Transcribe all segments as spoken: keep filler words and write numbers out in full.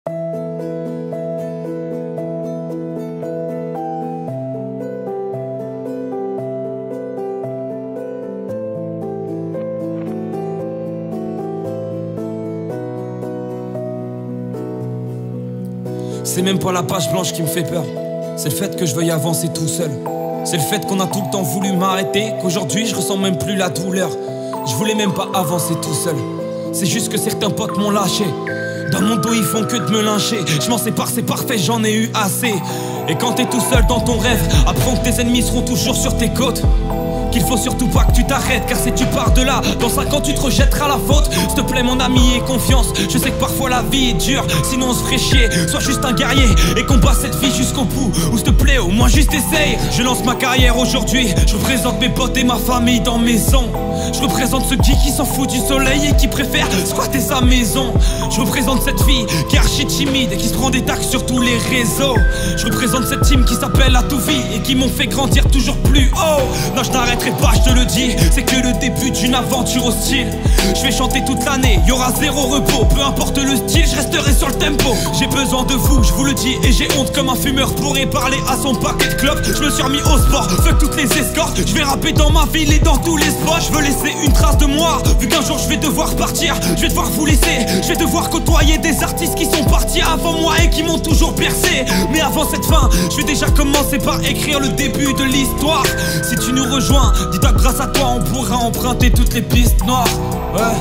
C'est même pas la page blanche qui me fait peur, c'est le fait que je veuille avancer tout seul. C'est le fait qu'on a tout le temps voulu m'arrêter, qu'aujourd'hui je ressens même plus la douleur. Je voulais même pas avancer tout seul, c'est juste que certains potes m'ont lâché. Dans mon dos ils font que de me lyncher, je m'en sépare, c'est parfait, j'en ai eu assez. Et quand t'es tout seul dans ton rêve, apprends que tes ennemis seront toujours sur tes côtes. Qu'il faut surtout pas que tu t'arrêtes, car si tu pars de là, dans cinq ans tu te rejetteras la faute. S'il te plaît mon ami, aie confiance, je sais que parfois la vie est dure, sinon on se ferait chier. Sois juste un guerrier et combat cette vie jusqu'au bout. Ou s'il te plaît au moins juste essaye. Je lance ma carrière aujourd'hui, je représente mes potes et ma famille dans maison. Je représente ceux qui, qui s'en foutent du soleil et qui préfèrent squatter sa maison. Je représente cette fille qui est archi timide et qui se prend des taxes sur tous les réseaux. Je représente cette team qui s'appelle à tout vie et qui m'ont fait grandir toujours plus haut. Non je n'arrêterai pas, je te le dis, c'est que le début d'une aventure hostile. Je vais chanter toute l'année, y aura zéro repos. Peu importe le style, je resterai sur le tempo. J'ai besoin de vous, je vous le dis, et j'ai honte comme un fumeur pourrait parler à son paquet de clopes. Je me suis remis au sport, fuck toutes les escortes. Je vais rapper dans ma ville et dans tous les spots. Je veux laisser une trace de moi, vu qu'un jour je vais devoir partir. Je vais devoir vous laisser, je vais devoir côtoyer des artistes qui sont partis avant moi et qui m'ont toujours percé. Mais avant cette fin, je vais déjà commencer par écrire le début de l'histoire. Si tu nous rejoins, dis-toi que grâce à toi on pourra emprunter toutes les pistes noires. Ouais.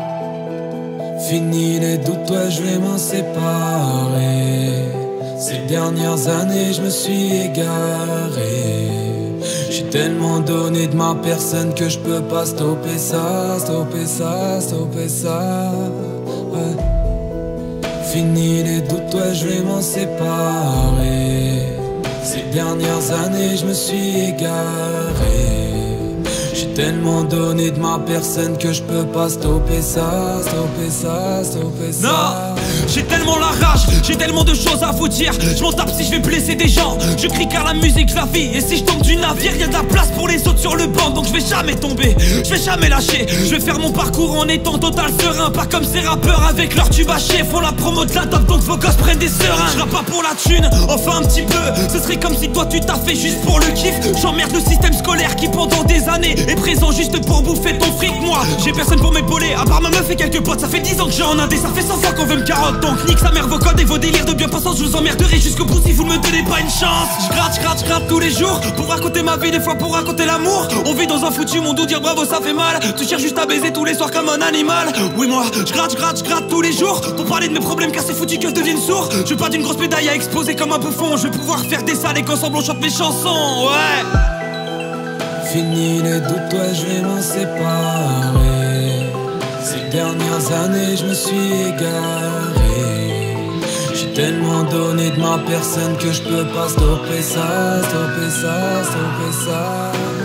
Fini les doutes, ouais je vais m'en séparer. Ces dernières années je me suis égaré. J'ai tellement donné de ma personne que je peux pas stopper ça, stopper ça, stopper ça. Ouais. Fini les doutes, ouais je vais m'en séparer. Ces dernières années je me suis égaré. J'ai tellement donné de ma personne que je peux pas stopper ça, stopper ça, stopper ça. Non, j'ai tellement la rage, j'ai tellement de choses à vous dire. Je m'en tape si je vais blesser des gens. Je crie car la musique je la vis. Et si je tombe du navire, y'a de la place pour les autres sur le banc. Donc je vais jamais tomber, je vais jamais lâcher. Je vais faire mon parcours en étant total serein. Pas comme ces rappeurs avec leur tube haché. Font la promo de la top donc vos gosses prennent des seringues. Je rappe pas pour la thune, enfin un petit peu. Ce serait comme si toi tu t'as fait juste pour le kiff. J'emmerde le système scolaire qui pendant des années est présent juste pour bouffer ton fric. Moi j'ai personne pour m'épauler à part ma meuf et quelques potes. Ça fait dix ans que j'ai en indé, ça fait cent fois qu'on veut me carotte. Donc nique sa mère vos codes et vos délires de bien-pensance. Je vous emmerderai jusqu'au bout si vous me donnez pas une chance. Je gratte, je gratte, je gratte tous les jours pour raconter ma vie, des fois pour raconter l'amour. On vit dans un foutu monde où dire bravo ça fait mal. Tu cherches juste à baiser tous les soirs comme un animal. Oui moi je gratte, je gratte, je gratte tous les jours pour parler de mes problèmes car c'est foutu que je devienne sourd. Je veux pas d'une grosse médaille à exposer comme un bouffon. Je veux pouvoir faire des salles et qu'ensemble on chante mes chansons. Ouais. Fini les doutes, ouais je vais m'en séparer. Ces dernières années je me suis égaré. J'ai tellement donné de ma personne que je peux pas stopper ça, stopper ça, stopper ça.